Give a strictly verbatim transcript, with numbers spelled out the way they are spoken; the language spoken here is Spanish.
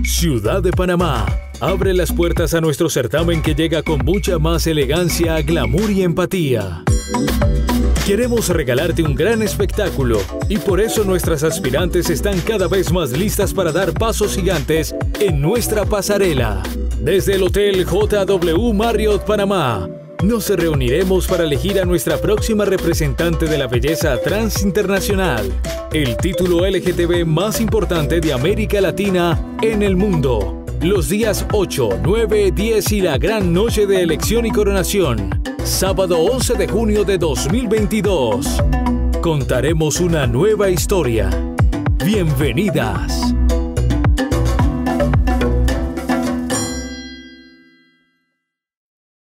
Ciudad de Panamá abre las puertas a nuestro certamen que llega con mucha más elegancia, glamour y empatía. Queremos regalarte un gran espectáculo y por eso nuestras aspirantes están cada vez más listas para dar pasos gigantes en nuestra pasarela. Desde el Hotel J W Marriott Panamá, nos reuniremos para elegir a nuestra próxima representante de la belleza trans internacional, el título L G T B más importante de América Latina en el mundo. Los días ocho, nueve, diez y la gran noche de elección y coronación. Sábado once de junio de dos mil veintidós. Contaremos una nueva historia. Bienvenidas.